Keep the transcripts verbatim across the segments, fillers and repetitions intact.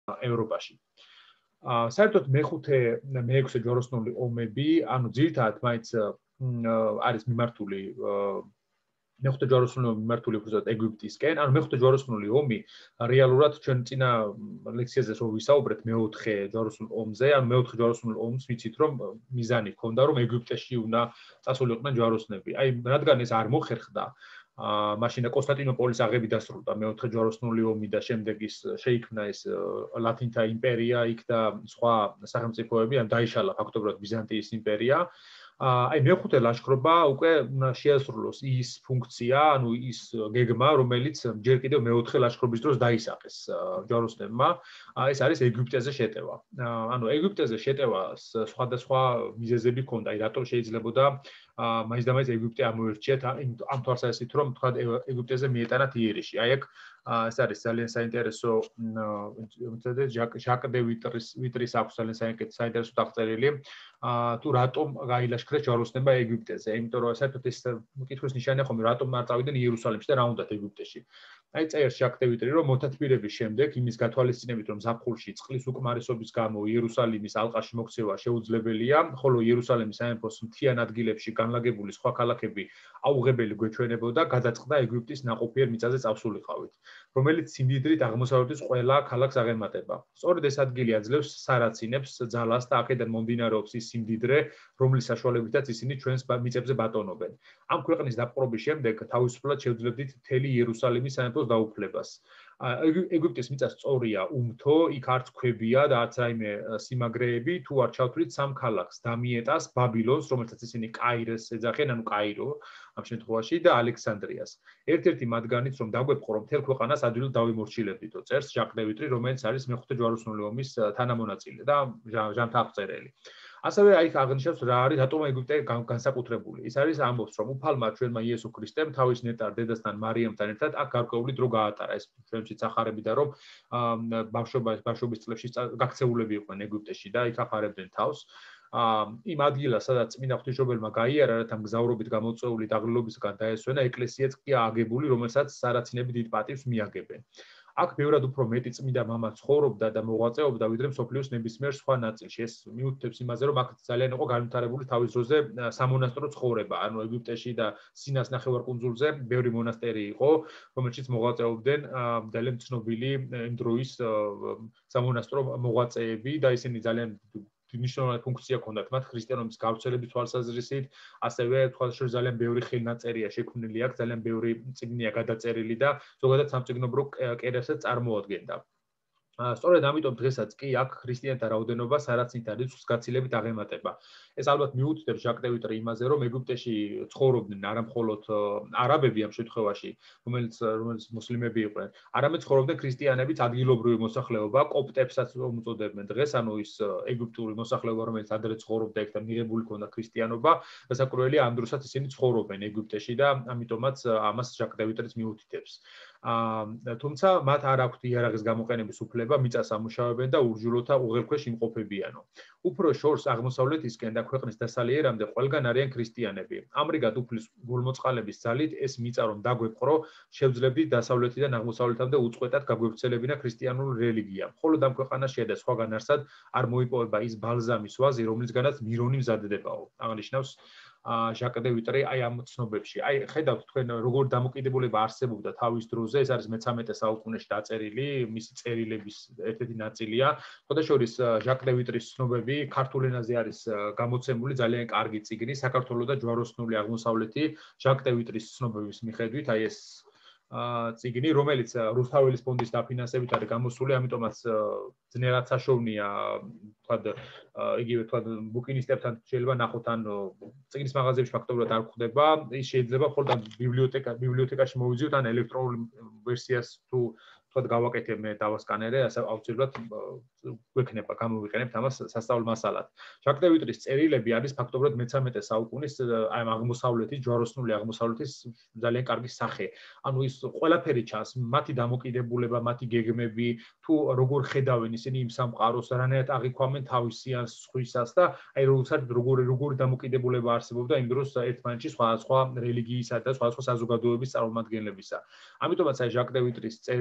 ევროპაში. საერთოდ მეხუთე მეექვსე ჯვაროსნული ომები, ანუ ძირითადად მაინც არის მიმართული მეხუთე ჯვაროსნული ომი მიმართული უბრალოდ ეგვიპტისკენ, ანუ მეხუთე ჯვაროსნული ომი რეალურად ჩვენ წინა ლექციაზე რო ვისაუბრეთ მეოთხე ჯვაროსნულ ომზე, ანუ მეოთხე ჯვაროსნულ ომს ვიცით რომ მიზანი ჰქონდა რომ ეგვიპტეში უნდა წასულიყვნენ ჯვაროსნები. აი რადგან ეს არ მოხერხდა, მაშინ კონსტანტინოპოლის აღები დასრულდა მეოთხე ჯვაროსნული ომი და შემდეგ ის შეიქმნა ეს ლათინთა იმპერია იქ და სხვა სახელმწიფოები, ან დაიშალა ფაქტობრივად ბიზანტიის იმპერია. აი მეხუთე ლაშქრობა უკვე შეასრულოს ის ფუნქცია, ანუ ის გეგმა, რომელიც ჯერ კიდევ მეოთხე ლაშქრობის დროს დაისახეს ჯვაროსნებმა, ეს არის ეგვიპტეზე შეტევა. ანუ ეგვიპტეზე შეტევას სხვადასხვა მიზეზები ჰქონდა, აი რატომ შეიძლებოდა მაინც და მაინც ეგვიპტე ამოერჩიათ ამ თვალსაზრისით, რომ თქვა ეგვიპტეზე მიეტანათ იერიში. აი აქ ეს არის ძალიან საინტერესო ჟაკ დე ვიტრის ვიტრის აქვს ძალიან საინტერესო აღწერილი თუ რატომ გაილაშქრეს ჯვაროსნებმა ეგვიპტეზე. იმიტომ რომ საერთოდ ეს კითხვის ნიშანია ხომ რატომ არ წავიდნენ იერუსალიმში და რა უნდათ ეგვიპტეში. აი წერს ჟაკ დე ვიტრი რომ მოთათბირების შემდეგ იმის გათვალისწინებით რომ ზაფხულში წყლის უკმარისობის გამო იერუსალიმის ალყაში მოქცევა შეუძლებელია, ხოლო იერუსალიმის სამეფოს მთიან ადგილებში განლაგებული სხვა ქალაქები აუღებელი გვეჩვენებოდა, გადაწყდა ეგვიპტის ნაყოფიერ მიწაზე წავსულიყავით, რომელიც სიმდიდრით აღმოსავლეთის ყველა ქალაქს აღემატება. სწორედ ეს ადგილი აძლევს სარაცინებს ძალას და აქედან მომდინარეობს ის სიმდიდრე, რომლის საშუალებითაც ისინი ჩვენს მიწებზე ბატონობენ. ამ ქვეყნის დაპყრობის შემდეგ თავისუფლად შევძლებდით მთელი იერუსალიმის სამეფოს დაუფლებას. ეგვიპტის მიწა სწორია, უმთო, იქ არც ქვებია და არც რაიმე სიმაგრეები, თუ არ ჩავთვლით სამ ქალაქს, დამიეტას, ბაბილონს, რომელსაც ისინი კაირეს ეძახიან, ანუ კაირო ამ შემთხვევაში და ალექსანდრიას. ერთ-ერთი მათგანიც რომ დაგვეპყრო, რომ მთელ ქვეყანას ადვილად დავიმორჩილებდითო, წერს ჟაკ დე ვიტრი, რომელიც არის მეხუთე ჯვაროსნული ომის თანამონაწილე და ჟანთა აღწერელი. ასევე აი აღნიშნავს რა არის რატომ ეგვიპტე განსაკუთრებული. ის არის ამბობს რომ უფალმა ჩვენმა იესო ქრისტემ თავის ნეტარ დედასთან მარიამთან ერთად აქ გარკვეული დრო გაატარა. ეს ჩვენშიც ახარებდა რომ ბავშვობა ბავშვობის წლებში გაქცეულები იყვნენ ეგვიპტეში და იქ ახარებდნენ თავს. იმ ადგილას სადაც წმინდა ღვთისმშობელმა გაიარა რათა მგზავრობით გამოწვეული დაღლილობისგან დაესვენა, ეკლესიაც კი ააგებული, რომელსაც სარაცინები დიდ პატივს მიაგებენ. აქ ბევრად უფრო მეტი წმინდა მამა ცხოვრობდა და მოღვაწეობდა ვიდრე მსოფლიოს ნებისმიერ სხვა ნაწილში. ეს მიუთითებს იმაზე, რომ აქ ძალიან იყო განვითარებული თავის დროზე სამონასტრო ცხოვრება. ანუ ეგვიპტეში და სინას ნახევარკუნძულზე ბევრი მონასტერი იყო, რომელშიც მოღვაწეობდნენ ძალიან ცნობილი იმ დროის სამონასტრო მოღვაწეები და ისინი ძალიან მნიშვნელოვანი ფუნქცია ჰქონდათ მათ ქრისტიანობის გავრცელების თვალსაზრისით, ასევე თვალსაჩინო ძალიან ბევრი ხელნაწერია შექმნილი აქ, ძალიან ბევრი წიგნია გადაწერილი და ზოგადად სამწიგნობრო კერასაც წარმოადგენდა. სწორედ ამიტომ დღესაც კი აქ ქრისტიანთა რაოდენობა სარაცინთა რიცხვს გაცილებით აღემატება. ეს ალბათ მიუთითებს ჟაკ დე ვიტრი იმაზე, რომ ეგვიპტეში ცხოვრობდნენ არა მხოლოდ არაბები ამ შემთხვევაში, რომელიც რომელიც მუსლიმები იყვნენ, არამედ ცხოვრობდნენ ქრისტიანებიც, ადგილობრივი მოსახლეობა, კოპტებსაც უწოდებდნენ დღეს, ანუ ის ეგვიპტური მოსახლეობა, რომელიც ადრე ცხოვრობდა იქ და მიღებული ჰქონდა ქრისტიანობა, დასაკვირველია ამ დროსაც ისინი ცხოვრობენ ეგვიპტეში და ამიტომაც ამას ჟაკ დე ვიტრიც მიუთითებს. თუმცა მათ არ აქვთ იარაღის გამოყენების უფლება, მიწას ამუშავებენ და ურჯულოთა უღელქვეშ იმყოფებიანო. უფრო შორს აღმოსავლეთისკენ და ქვეყნის დასალიერამდე ყველგან არიან ქრისტიანები. ამრიგად უფლის გულმოწყალების ძალით ეს მიწა რომ დაგვეპყრო, შევძლებდით დასავლეთიდან აღმოსავლეთამდე უწყვეტად გაგვევრცელებინა ქრისტიანული რელიგია. მხოლოდ ამ ქვეყანაში და სხვაგან არსად არ მოიპოვება ის ბალზამის ვაზი, რომლისგანაც მირონი მზადდებაო. აღნიშნავს ჟაკ დე ვიტრი აი ამ ცნობებში. აი ხედავთ თქვენ როგორ დამოკიდებულება არსებობდა თავის დროზე, ეს არის მეცამეტე საუკუნეში დაწერილი, მისი წერილების ერთ-ერთი ნაწილია. ხოდაშორის ჟაკ დე ვიტრის ცნობები ქართულ ენაზე არის გამოცემული ძალიან კარგი წიგნი, საქართველოს და ჯვაროსნული აღმოსავლეთი ჟაკ დე ვიტრის ცნობების მიხედვით, აი ეს წიგნი, რომელიც რუსთაველის ფონდის დაფინანსებით არის გამოსული, ამიტომაც ძნელად საშოვნია, თქვა იგივე თქვა ბუკინისტებთან შეიძლება ნახოთ ან წიგნის მაღაზიებში ფაქტობრივად არ გვხვდება, ის შეიძლება მხოლოდ ბიბლიოთეკა ბიბლიოთეკაში მოვიძიოთ ან ელექტრონულ ვერსიას თუ თქვა გავაკეთებ მე დავასკანერე, ასე აუცილებლად გვექნება, გამოვიყენებთ ამას სასწავლო მასალად. ჟაკ დე ვიტრის წერილები არის ფაქტობრივად მეცამეტე საუკუნის აი აღმოსავლეთის, ჯვაროსნული აღმოსავლეთის ძალიან კარგი სახე. ანუ ის ყველაფერი ჩანს, მათი დამოკიდებულება, მათი გეგმები, თუ როგორ ხედავენ ისინი იმ სამყაროს, რანაირად აღიქვამენ თავის სიანს, სხვისას და აი როდესაც როგორი როგორი დამოკიდებულება არსებობდა იმ დროს ერთმანეთში სხვადასხვა რელიგიისა და სხვადასხვა საზოგადოების წარმომადგენლებისა. ამიტომაც აი ჟაკ დე ვიტრის წერილების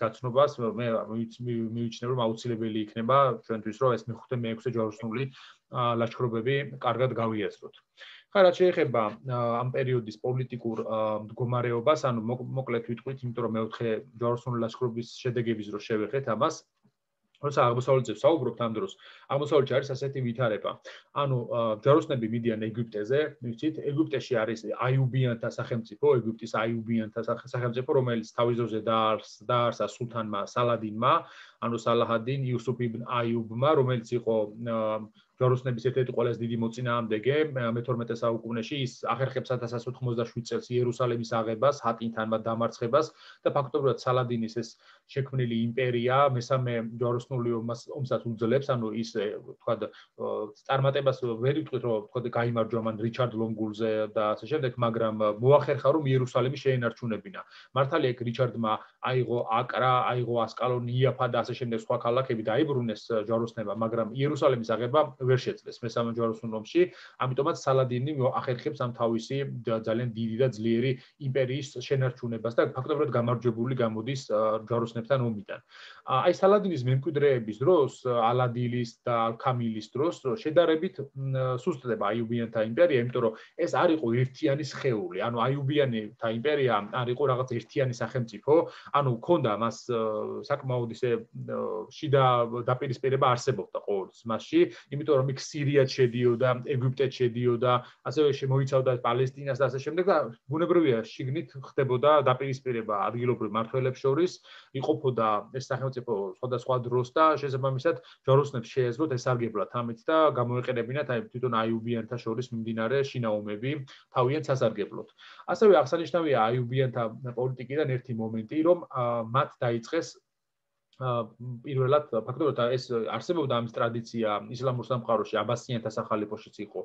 გაცნობას მე მივიჩნევ რომ აუცილებელი იქნება ჩვენთვის რომ ეს მეხუთე მეექვსე ჯვაროსნული ლაშქრობები კარგად გავიაზროთ. ხა რაც შეეხება ამ პერიოდის პოლიტიკურ მდგომარეობას, ანუ მოკლედ ვიტყვით, იმიტომ რომ მეოთხე ჯვაროსნული ლაშქრობის შედეგების რო შევეხეთ ამას, როცა აღმოსავლეთზე ვსაუბრობთ ამ დროს, აღმოსავლეთში არის ასეთი ვითარება. ანუ ჯვაროსნები მიდიან ეგვიპტეზე, ვიცით, ეგვიპტეში არის აიუბიანთა სახელმწიფო, ეგვიპტის აიუბიანთა სახელმწიფო, რომელიც თავის დროზე დაარსა სულთანმა სალადინმა, ანუ სალაჰ-ად-დინ იუსუფ იბნ აიუბმა, რომელიც იყო ჯვაროსნების ერთ-ერთი ყველაზე დიდი მოწინააღმდეგე მეთორმეტე საუკუნეში, ის ახერხებს ათას ათას ოთხმოცდაშვიდ წელს იერუსალიმის აღებას, ჰატინთან მათ დამარცხებას და ფაქტობრივად სალადინის ეს შექმნილი იმპერია მესამე ჯვაროსნული ომსაც უძლებს, ანუ ის თქვა წარმატებას ვერ ვიტყვით, რომ თქვა გაიმარჯვა მან რიჩარდ ლონგულზე და ასე შემდეგ, მაგრამ მოახერხა რომ იერუსალიმი შეენარჩუნებინა. მართალია იქ რიჩარდმა აიღო აკრა, აიღო ასკალონი, იაფა და ასე შემდეგ სხვა ქალაქები დაიბრუნეს ჯვაროსნებმა, მაგრამ იერუსალიმის აღება ვერ შეძლეს მესამე ჯვაროსნულ ომში, ამიტომაც სალადინი ახერხებს ამ თავისი ძალიან დიდი და ძლიერი იმპერიის შენარჩუნებას და ფაქტობრივად გამარჯვებული გამოდის ჯვაროსნებთან ომიდან. აი სალადინის მემკვიდრეების დროს, ალადილის და ალქამილის დროს შედარებით სუსტდება აიუბიანთა იმპერია, იმიტომ რომ ეს არ იყო ერთიანი სხეული, ანუ აიუბიანთა იმპერია არ იყო რაღაც ერთიანი სახელმწიფო, ანუ ქონდა მას საკმაოდ ისე შიდა დაპირისპირება არსებობდა ყოველთვის მასში, იმიტომ რომ იქ სირიაც შედიოდა, ეგვიპტეც შედიოდა, ასევე შემოიცავდა პალესტინას და ასე შემდეგ და ბუნებრივია შიგნით ხდებოდა დაპირისპირება ადგილობრივ მმართველებს შორის, იყოფოდა ეს სახელმწიფო სხვადასხვა დროს და შესაბამისად ჯვაროსნებს შეეძლოთ ესარგებლათ ამით და გამოეყენებინათ აი თვითონ აიუბიანთა შორის მიმდინარე შინაომები თავიანთ სასარგებლოდ. ასევე აღსანიშნავია აიუბიანთა პოლიტიკიდან ერთი მომენტი, რომ მათ დაიწყეს პირველად ფაქტობრივად ეს არსებობდა ამის ტრადიცია ისლამურ სამყაროში, აბასიანთა სახალიფოშიც იყო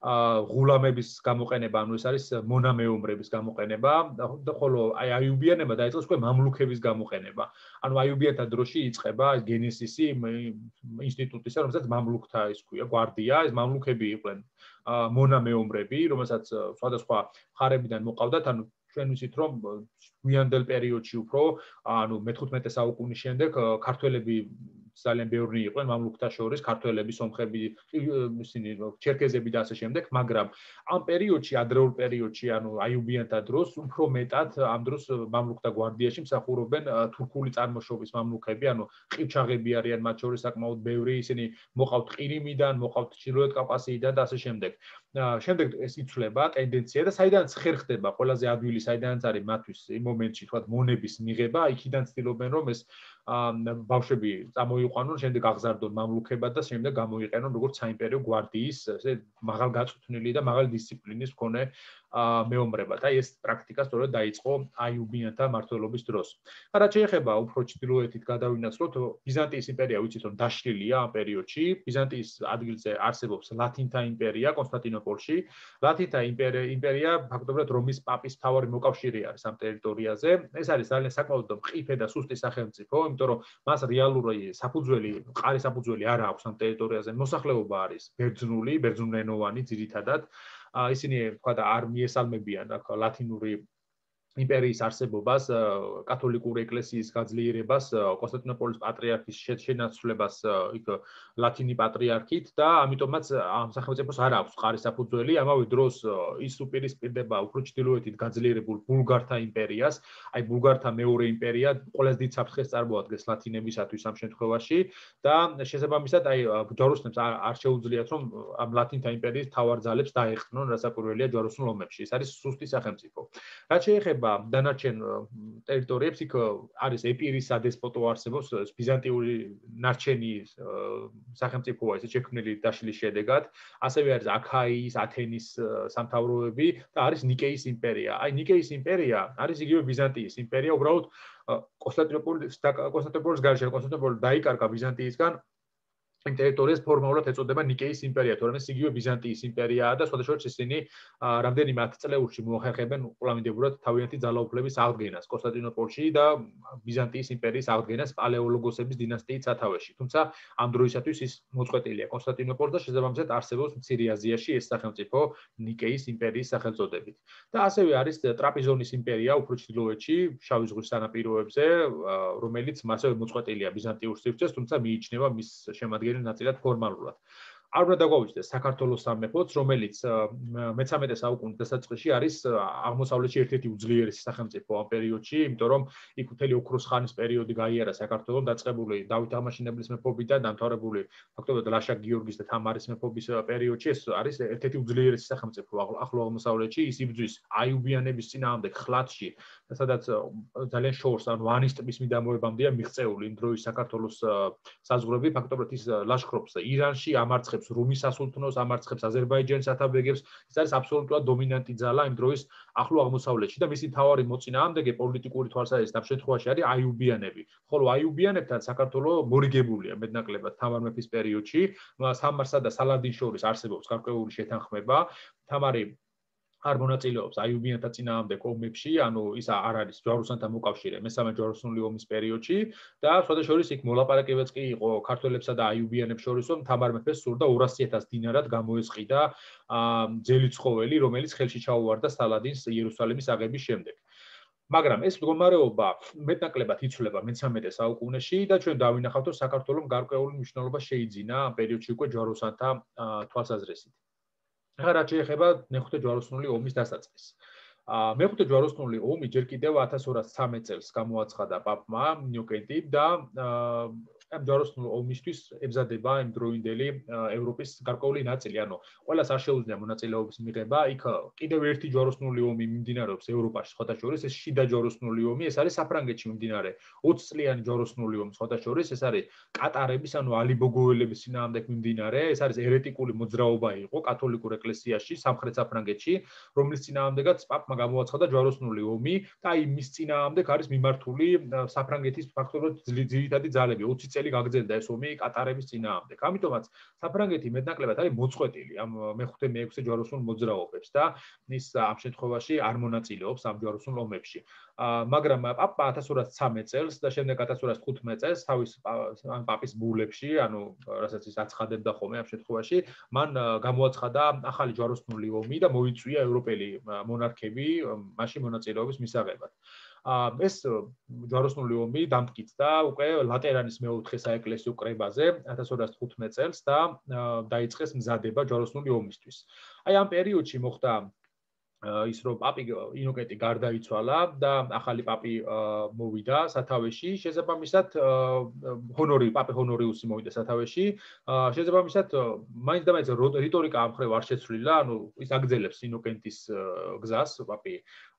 ღულამების გამოყენება, ანუ ეს არის მონამეომრების გამოყენება და ხოლო აი აიუბიანებმა დაიწყეს უკვე მამლუქების გამოყენება. ანუ აიუბიანთა დროში იწყება გენესისი ინსტიტუტისა, რომელსაც მამლუქთა ის ქვია, გვარდია, ეს მამლუქები იყვნენ მონამეომრები, რომელსაც სხვადასხვა მხარებიდან მოყავდათ, ანუ ჩვენ ვიცით რომ გვიანდელ პერიოდში უფრო ანუ მეთერთმეტე საუკუნის შემდეგ ქართველები ძალიან ბევრი იყვნენ მამლუქთა შორის, ქართველები, სომხები, ისინი ჩერქეზები და ასე შემდეგ, მაგრამ ამ პერიოდში, ადრეულ პერიოდში, ანუ აიუბიანთა დროს უფრო მეტად ამ დროს მამლუქთა გვარდიაში მსახურობენ თურქული წარმოშობის მამლუქები, ანუ ყივჩაღები არიან მათ შორის საკმაოდ ბევრი, ისინი მოყავთ ყირიმიდან, მოყავთ ჩრდილოეთ კავკასიიდან და ასე შემდეგ. შემდეგ ეს იცვლება ტენდენცია და საიდანაც ხერხდება ყველაზე ადვილი საიდანაც არის მათთვის იმ მომენტში თქვა მონების მიღება, იქიდან ცდილობენ რომ ეს ბავშვები წამოიყვანონ, შემდეგ აღზარდონ მამლუქებად და შემდეგ გამოიყენონ როგორც საიმპერიო გვარდიის, ესე მაღალგაწვრთნილი და მაღალი დისციპლინის მქონე მეომრებად. აი ეს პრაქტიკა სწორედ დაიწყო აიუბიანთა მმართველობის დროს. რაც შეეხება უფრო ჩრდილოეთით გადავინაცვლოთ, ბიზანტიის იმპერია ვიცით რომ დაშლილია ამ პერიოდში, ბიზანტიის ადგილზე არსებობს ლათინთა იმპერია კონსტანტინოპოლში. ლათინთა იმპერია ფაქტობრივად რომის პაპის მთავარი მოკავშირე არის ამ ტერიტორიაზე. ეს არის ძალიან საკმაოდ მყიფე და სუსტი სახელმწიფო, იმიტომ რომ მას რეალური საფუძველი, მყარი საფუძველი არ აქვს ამ ტერიტორიაზე. მოსახლეობა არის ბერძნული, ბერძნულენოვანი ძირითადად. ისინი თქვა და არ მიესალმებიან ლათინური იმპერიის არსებობას, კათოლიკური ეკლესიის გაძლიერებას, კონსტანტინოპოლის პატრიარქის შენაცვლებას იქ ლათინი პატრიარქით და ამიტომაც ამ სახელმწიფოს არ აქვს მყარი საფუძველი, ამავე დროს ის უპირისპირდება უფრო ჩრდილოეთით გაძლიერებულ ბულგართა იმპერიას, აი ბულგართა მეორე იმპერია ყველაზე დიდ საფრთხეს წარმოადგენს ლათინებისათვის ამ შემთხვევაში და შესაბამისად აი ჯვაროსნებს არ შეუძლიათ რომ ამ ლათინთა იმპერიის მთავარ ძალებს დაეხმარონ, რასაკვირველია ჯვაროსნულ ომებში. ეს არის სუსტი სახელმწიფო. რაც შეეხება დანარჩენ ტერიტორიებს, იქ არის ეპირის სადესპოტო არსებობს, ბიზანტიური ნარჩენი სახელმწიფოა ეს შექმნილი დაშლის შედეგად, ასევე არის აქაიის, ათენის სამთავროები და არის ნიკეის იმპერია. აი ნიკეის იმპერია არის იგივე ბიზანტიის იმპერია, უბრალოდ კონსტანტინოპოლის კონსტანტინოპოლის გარშემო კონსტანტინოპოლი დაიკარგა ბიზანტიისგან იმ ტერიტორიას ფორმალურად ეწოდება ნიკეის იმპერია, თორემ ეს იგივე ბიზანტიის იმპერიაა და სხვადასხვა ისინი რამდენიმე ათწლეულში მოახერხებენ კვლავინდებურად თავიანთი ძალაუფლების აღდგენას კონსტანტინოპოლში და ბიზანტიის იმპერიის აღდგენას პალეოლოგოსების დინასტიის სათავეში. თუმცა ამ დროისათვის ის მოწყვეტილია კონსტანტინოპოლს და შესაბამისად არსებობს მცირე აზიაში ეს სახელმწიფო ნიკეის იმპერიის სახელწოდებით. და ასევე არის ტრაპიზონის იმპერია უფრო ჩრდილოეთში, შავი ზღვის სანაპიროებზე, რომელიც ასევე მოწყვეტილია ბიზანტიურ სივრცეს, თუმცა მიიჩნევა მის შემადგენელ ნაწილად ფორმალურად. არ უნდა დაგვაუჩნდეს საქართველოს სამეფოც, რომელიც მეთერთმეტე საუკუნის დასაწყისში არის აღმოსავლეთში ერთ-ერთი უძლიერესი სახელმწიფო ამ პერიოდში, იმიტომ რომ იქ მთელი ოქროს ხანის პერიოდი გაიარა საქართველოს, დაწყებული დავით აღმაშენებლის მეფობიდან, დამთავრებული ფაქტობრივად ლაშა გიორგის და თამარის მეფობის პერიოდში, ეს არის ერთ-ერთი უძლიერესი სახელმწიფო ახლო აღმოსავლეთში, ის იბრძვის აიუბიანების წინააღმდეგ ხლათში, სადაც ძალიან შორს, ანუ ვანის ტბის მიდამოებამდეა მიღწეული იმ დროის საქართველოს საზღვრები, ფაქტობრივად ის ლაშქრობს ირანში, ამარცხებს რუმის სასულთნოს, ამარცხებს აზერბაიჯანის სათავეგებს. ეს არის აბსოლუტურად დომინანტი ძალა იმ დროის ახლო აღმოსავლეთში და მისი მთავარი მოწინააღმდეგე პოლიტიკური თვალსაზრისით ამ შემთხვევაში არის აიუბიანები. ხოლო აიუბიანებთან საქართველოს მორიგებულია მეტნაკლებად თამარ მეფის პერიოდში, თამარსა და სალადინს შორის არსებობს გარკვეული შეთანხმება. თამარი არ მონაწილეობს აიუბიანთა წინააღმდეგ ომებში, ანუ ის არ არის ჯვაროსანთა მოკავშირე მესამე ჯვაროსნული ომის პერიოდში და სხვადასხვა იქ მოლაპარაკებაც კი იყო ქართველებსა და აიუბიანებს შორის, რომ თამარ მეფეს სურდა ორასი ათას დინარად გამოესყიდა ძელი ცხოველი, რომელიც ხელში ჩაუვარდა სალადინს იერუსალიმის აღების შემდეგ. მაგრამ ეს მდგომარეობა მეტნაკლებად იცვლება მესამედე საუკუნეში და ჩვენ დავინახავთ, რომ საქართველოს გარკვეული მნიშვნელობა შეიძინა ამ პერიოდში უკვე ჯვაროსანთა თვალსაზრისით. ახლა რაც შეეხება მეხუთე ჯვაროსნული ომის დასაწყისს. მეხუთე ჯვაროსნული ომი ჯერ კიდევ ათას ორას ცხრამეტ წელს გამოაცხადა პაპმა ნიუკენტი და ამ ჯვაროსნული ომისთვის ებზადება იმ დროინდელი ევროპის გარკვეული ნაწილი, ანუ ყველას არ შეუძლია მონაწილეობის მიღება. იქ კიდევ ერთი ჯვაროსნული ომი მიმდინარეობს ევროპაში, სხვათა შორის ეს შიდა ჯვაროსნული ომი, ეს არის საფრანგეთში მიმდინარე ოცი წლიანი ჯვაროსნული ომი, სხვათა შორის ეს არის კატარების, ანუ ალიბოგოელების წინააღმდეგ მიმდინარე, ეს არის ერეტიკული მოძრაობა იყო კათოლიკურ ეკლესიაში, სამხრეთ საფრანგეთში, რომლის წინააღმდეგაც პაპმა გამოაცხადა ჯვაროსნული ომი და აი მის წინააღმდეგ არის მიმართული საფრანგეთის ფაქტობრივად ძირითადი ძალები. ოცი წელი გაგრძელდა ეს ომი კატარების წინააღმდეგ. ამიტომაც საფრანგეთი მეტნაკლებად არის მოწყვეტილი ამ მეხუთე მეექვსე ჯვაროსნულ მოძრაობებს და ის ამ შემთხვევაში არ მონაწილეობს ამ ჯვაროსნულ ომებში. მაგრამ პაპა ათას ორას ცხრამეტ წელს და შემდეგ ათას ორას თხუთმეტ წელს თავის ამ პაპის ბულებში, ანუ რასაც ის აცხადებდა ხოლმე ამ შემთხვევაში, მან გამოაცხადა ახალი ჯვაროსნული ომი და მოიწვია ევროპელი მონარქები მასში მონაწილეობის მისაღებად. ეს ჯვაროსნული ომი დამტკიცდა უკვე ლატერანის მეოთხე საეკლესიო კრებაზე ათას ორას თხუთმეტ წელს და დაიწყეს მზადება ჯვაროსნული ომისთვის. აი ამ პერიოდში მოხდა ის რომ პაპი ინოკენტი გარდაიცვალა და ახალი პაპი მოვიდა სათავეში, შესაბამისად ჰონორი პაპი ჰონორიუსი მოვიდა სათავეში, შესაბამისად მაინც და მაინც რიტორიკა ამ მხრივ არ შეცვლილა, ანუ ის აგრძელებს ინოკენტის გზას პაპი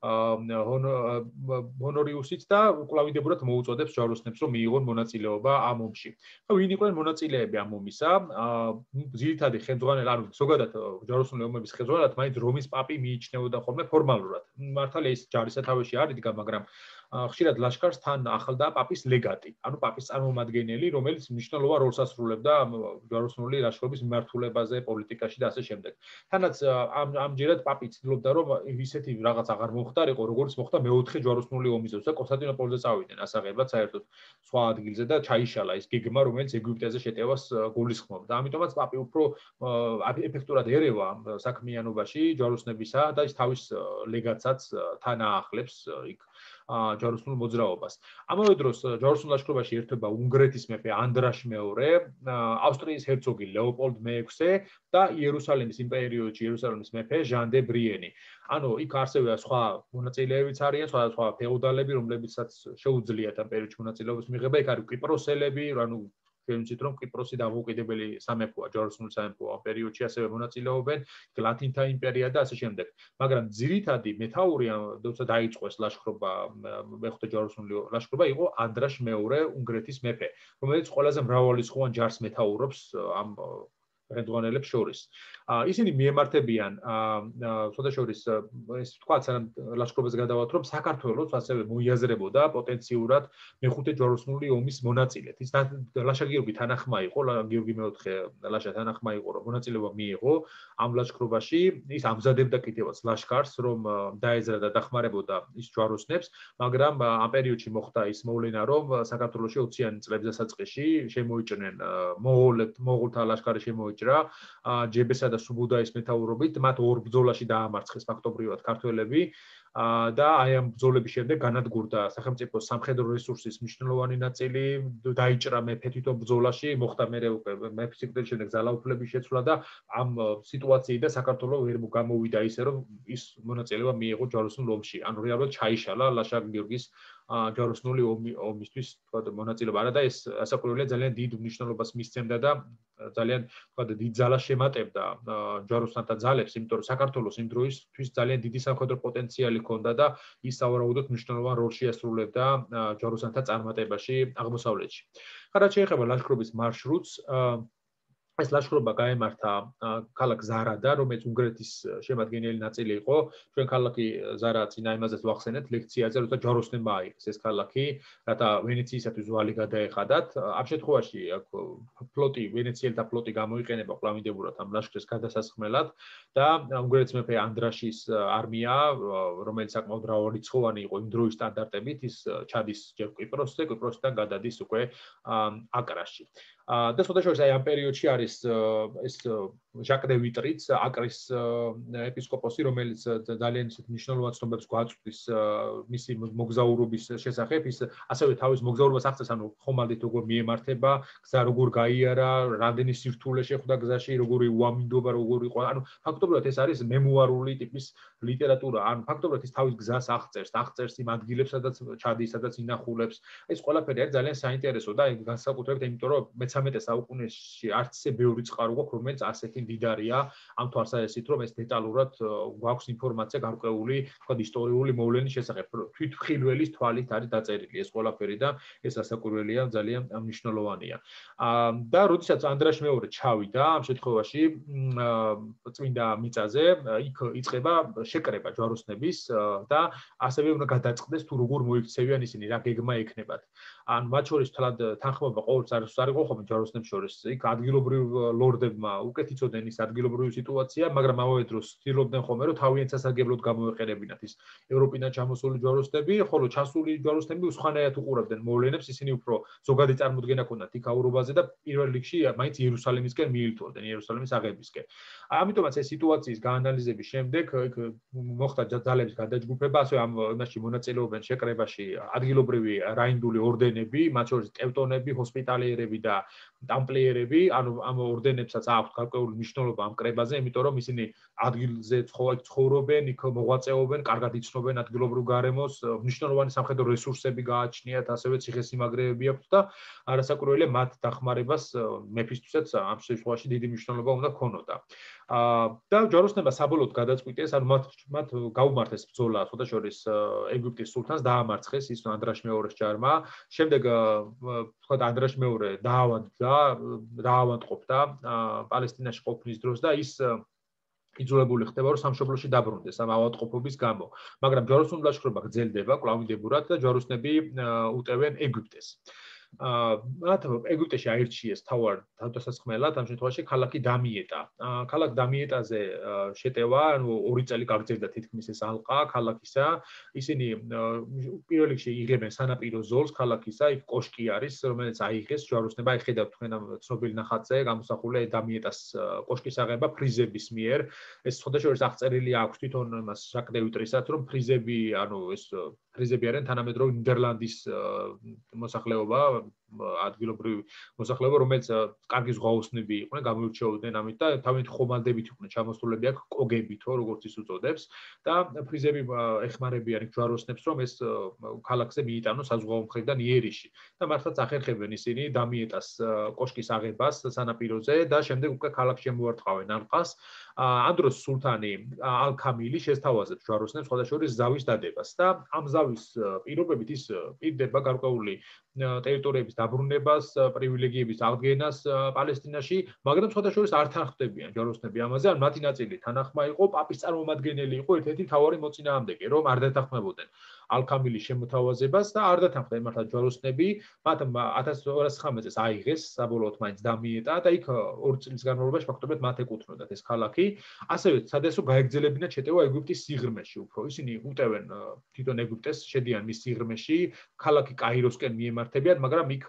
ჰონორიუსიც და კვლავინდებურად მოუწოდებს ჯვაროსნებს, რომ მიიღონ მონაწილეობა ამ ომში. ვინ იყვნენ მონაწილეები ამ ომისა? ძირითადი ხელმძღვანელი, ანუ ზოგადად ჯვაროსნული ომების ხელმძღვანელად მაინც რომის პაპი მიიჩნეოდა ხოლმე ფორმალურად. მართალია ის ჯარის სათავეში არ იდგა, მაგრამ ხშირად ლაშქარს თან ახლდა პაპის ლეგატი, ანუ პაპის წარმომადგენელი, რომელიც მნიშვნელოვან როლს ასრულებდა ჯვაროსნული ლაშქრობის მიმართულებაზე, პოლიტიკაში და ასე შემდეგ. თანაც ამჯერად პაპი ცდილობდა, რომ ისეთი რაღაც აღარ მოხდარიყო, როგორც მოხდა მეოთხე ჯვაროსნული ომის დროს და კონსტანტინოპოლზე წავიდნენ ასაღებად საერთოდ სხვა ადგილზე და ჩაიშალა ის გეგმა, რომელიც ეგვიპტეზე შეტევას გულისხმობდა. ამიტომაც პაპი უფრო ეფექტურად ერევა საქმიანობაში ჯვაროსნებისა და ის თავის ლეგატსაც თან აახლებს იქ ჯვაროსნულ მოძრაობას. ამავე დროს ჯვაროსნულ ლაშქრობაში ერთვება უნგრეთის მეფე ანდრაშ მეორე, ავსტრიის ჰერცოგი ლეოპოლდ მეექვსე და იერუსალიმის იმპერიოდში იერუსალიმის მეფე ჟან დე ბრიენი. ანუ იქ არსებია სხვა მონაწილეებიც არიან, სხვა სხვა ფეოდალები, რომლებიცაც შეუძლიათ ამ პერიოდში მონაწილეობის მიღება, იქ არის კვიპროსელები, ანუ შევიცით რომ კვიპროსი დამოუკიდებელი სამეფოა, ჯვაროსნული სამეფოა ამ პერიოდში ასევე მონაწილეობენ, ლათინთა იმპერია და ასე შემდეგ. მაგრამ ძირითადი მეთაური, როცა დაიწყო ეს ლაშქრობა, მეხუთე ჯვაროსნული ლაშქრობა იყო ანდრაშ მეორე უნგრეთის მეფე, რომელიც ყველაზე მრავალრიცხოვან ჯარს მეთაურობს ამ ხელმძღვანელებს შორის. ისინი მიემართებიან შორის ეს თქვა სანამ ლაშქრობაზე გადავალთ რომ საქართველოს ასევე მოიაზრებოდა პოტენციურად მეხუთე ჯვაროსნული ომის მონაწილედ. ის ლაშა გიორგი თანახმა იყო, გიორგი მეოთხე ლაშა თანახმა იყო რომ მონაწილეობა მიიღო ამ ლაშქრობაში. ის ამზადებდა კიდევაც ლაშქარს რომ დაეძრა და დახმარებოდა ის ჯვაროსნებს, მაგრამ ამ პერიოდში მოხდა ის მოვლენა რომ საქართველოში ოციანი წლების დასაწყისში შემოიჭრნენ მონღოლებს მონღოლთა ლაშქარი შემოიჭრა ჯებესა და სუბუდაის მეთაურობით, მათ ორ ბრძოლაში დაამარცხეს ფაქტობრივად ქართველები და აი ამ ბრძოლების შემდეგ განადგურდა სახელმწიფოს სამხედრო რესურსის მნიშვნელოვანი ნაწილი, დაიჭრა მეფე თვითონ ბრძოლაში, მოხდა მერე უკვე მეფის სიკვდილის შემდეგ ძალაუფლების შეცვლა და ამ სიტუაციიდან საქართველოს ვერ გამოვიდა ისე რომ ის მონაწილეობა მიიღო ჯვაროსნულ ომში. ანუ რეალურად ჩაიშალა ლაშა გიორგის ჯვაროსნული ომისთვის თქვა მონაწილეობა. არა და ეს ასაკურველია ძალიან დიდ მნიშვნელობას მისცემდა და ძალიან თქვა დიდ ძალას შემატებდა ჯვაროსნთა ძალებს, იმიტომ რომ საქართველოს იმ დროისთვის ძალიან დიდი სამხედრო პოტენციალი ჰქონდა და ის სავარაუდოდ მნიშვნელოვან როლს შეასრულებდა ჯვაროსნთა წარმატებაში აღმოსავლეთში. რაც შეეხება ლაშქრობის მარშრუტს, ეს ლაშქრობა გაემართა ქალაქ ზარადა, რომელიც უნგრეთის შემადგენელი ნაწილი იყო. ჩვენ ქალაქი ზარა წინა იმაზეც ვახსენეთ ლექციაზე, როცა ჯვაროსნებმა აიღეს ეს ქალაქი, რათა ვენეციისათვის ვალი გადაეხადათ. ამ შემთხვევაში ფლოტი, ვენეციელთა ფლოტი გამოიყენება კვლავინდებურად ამ ლაშქრის გადასასხმელად და უნგრეთის მეფე ანდრაშის არმია, რომელიც საკმაოდ მრავალრიცხოვანი იყო იმ დროის სტანდარტებით, ის ჩადის ჯერ კვიპროსზე, კვიპროსიდან გადადის უკვე აკრაში. და შესაძლოა აი ამ პერიოდში არის ეს ჟაკ დე ვიტრიც, აკრის ეპისკოპოსი, რომელიც ძალიან ისეთ მნიშვნელოვან ცნობებს გვაწვდის მისი მოგზაურობის შესახებ, ის ასევე თავის მოგზაურობას აღწევს, ანუ ხომალდით როგორ მიემართება, გზა როგორ გაიარა, რამდენი სირთულე შეხვდა გზაში, როგორი უამინდობა, როგორი იყო, ანუ ფაქტობრივად ეს არის მემუარული ტიპის ლიტერატურა, ანუ ფაქტობრივად ის თავის გზას აღწერს, აღწერს იმ ადგილებს, სადაც ჩადის, სადაც ინახულებს. ეს ყველაფერი არის ძალიან საინტერესო და განსაკუთრებით იმიტომ რომ მესამე საუკუნეში არც ისე ბევრი წყარო გვაქვს, რომელიც ასეთი მდიდარია ამ თვალსაზრისით, რომ ეს დეტალურად გვაქვს ინფორმაცია გარკვეული, თქვა ისტორიული მოვლენის შესახებ. თვითმხილველის თვალით არის დაწერილი ეს ყველაფერი და ეს ასაკურველია ძალიან მნიშვნელოვანია. და როდესაც ანდრაშ მეორე ჩავიდა ამ შემთხვევაში წმინდა მიწაზე, იქ იწყება შეკრება ჯვაროსნების და ასევე უნდა გადაწყდეს თუ როგორ მოიქცევიან ისინი, რა გეგმა ექნებათ. ან მათ შორის თლად თანხმობა ყოველთვის არის არ იყო ხოლმე ჯვაროსნებს შორის. იქ ადგილობრივ ლორდებმა უკეთ იცოდნენ ის ადგილობრივი სიტუაცია, მაგრამ ამავე დროს ცდილობდნენ ხოლმე რომ თავიანთ სასარგებლოდ გამოეყენებინათ ის ევროპიდან ჩამოსული ჯვაროსნები, ხოლო ჩასული ჯვაროსნები უცხანაირად უყურებდნენ მოვლენებს, ისინი უფრო ზოგადი წარმოდგენა ჰქონდათ იქ აურობაზე და პირველ რიგში მაინც იერუსალიმისკენ მიილთოვდნენ, იერუსალიმის აღებისკენ. ამიტომაც ეს სიტუაციის გაანალიზების შემდეგ იქ მოხდა ძალების გადაჯგუფება, ასევე ამ იმაში მონაწილეობენ შეკრებაში ადგილობრივი რაინდული ორდენები, მათ შორის ტევტონები, ჰოსპიტალიერები და ტამპლიერები, ანუ ამ ორდენებსაც აქვს გარკვეული მნიშვნელობა ამ კრებაზე, იმიტომ რომ ისინი ადგილზე ცხოვრობენ, იქ მოღვაწეობენ, კარგად იცნობენ ადგილობრივ გარემოს, მნიშვნელოვანი სამხედრო რესურსები გააჩნიათ, ასევე ციხესიმაგრეები აქვთ და არასაკურველია მათ დახმარებას მეფისთვისაც ამ შემთხვევაში დიდი მნიშვნელობა უნდა ქონოდა. და ჯვაროსნებმა საბოლოოდ გადაწყვიტეს, ანუ მათ მათ გაუმართეს ბრძოლა, ხოდაშორის ეგვიპტის სულთანს დაამარცხეს ის ანდრაშ მეორის ჯარმა. შემდეგ თქვა ანდრაშ მეორე დაავადდა, დაავადყოფდა პალესტინაში ყოფნის დროს და ის იძულებული ხდება რომ სამშობლოში დაბრუნდეს ამ ავადმყოფობის გამო. მაგრამ ჯვაროსნული ლაშქრობა გრძელდება კვლავინდებურად და ჯვაროსნები უტევენ ეგვიპტეს. მათ ეგვიპტეში აირჩიეს თავარ თავდასასხმელად ამ შემთხვევაში ქალაქი დამიეტა. ქალაქ დამიეტაზე შეტევა, ანუ ორი წელი გაგრძელდა თითქმის ეს ალყა ქალაქისა. ისინი პირველ რიგში იღებენ სანაპირო ზოლს ქალაქისა, იქ კოშკი არის, რომელიც აიღეს ჯვაროსნებმა. აი ხედავთ თქვენ ამ ცნობილ ნახატზე გამოსახულია დამიეტას კოშკის აღება ფრიზების მიერ. ეს შესაძლოა აღწერილი აქვს თვითონ მას ჟაკ დე ვიტრისაც, რომ ფრიზები, ანუ ეს ფრიზები არიან თანამედროვე ნიდერლანდის მოსახლეობა, ადგილობრივი მოსახლეობა, რომელიც კარგი ზღვაოსნები იყვნენ, გამოირჩეოდნენ ამით და თავიანთი ხომალდებით იყვნენ ჩამოსულები აქ კოგებითო, როგორც ის უწოდებს და ფრიზები ეხმარებიან იქ ჯვაროსნებს, რომ ეს ქალაქზე მიიტანოს საზღვაო მხრიდან იერიში. და მართლაც ახერხებენ ისინი დამიეტას კოშკის აღებას სანაპიროზე და შემდეგ უკვე ქალაქში შემოარტყავენ ალყას. ამ დროს სულთანი ალ-ქამილი შესთავაზებს ჯვაროსნებს სხვადასხვა ზავის დადებას და ამ ზავის პირობებით ის პირდება გარკვეული ტერიტორიების დაბრუნებას, პრივილეგიების აღდგენას პალესტინაში, მაგრამ სხვადასხვა არ თანხმდებიან ჯვაროსნები ამაზე, ან მათი ნაწილი თანახმა იყო, პაპის წარმომადგენელი იყო ერთ-ერთი მთავარი მოწინააღმდეგე, რომ არ დათანხმებოდნენ ალ-ქამილის შემოთავაზებას და არ დათანხმდნენ მართლა ჯვაროსნები, მათ ათას ორასი ცხრამეტ წელს აიღეს, საბოლოოდ მაინც დამიეტა და იქ ორი წლის განმავლობაში ფაქტობრივად მათ ეკუთვნოდათ ეს ქალაქი. ასევე სადესო გაეგრძელებინათ შეტევა ეგვიპტის სიღრმეში უფრო. ისინი უტევენ თვითონ ეგვიპტეს, შედიან მის სიღრმეში, ქალაქი კაიროსკენ მიემართებიან, მაგრამ იქ